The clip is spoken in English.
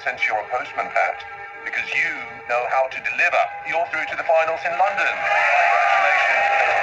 sent you a postman, Pat, because you know how to deliver. You're through to the finals in London. Congratulations.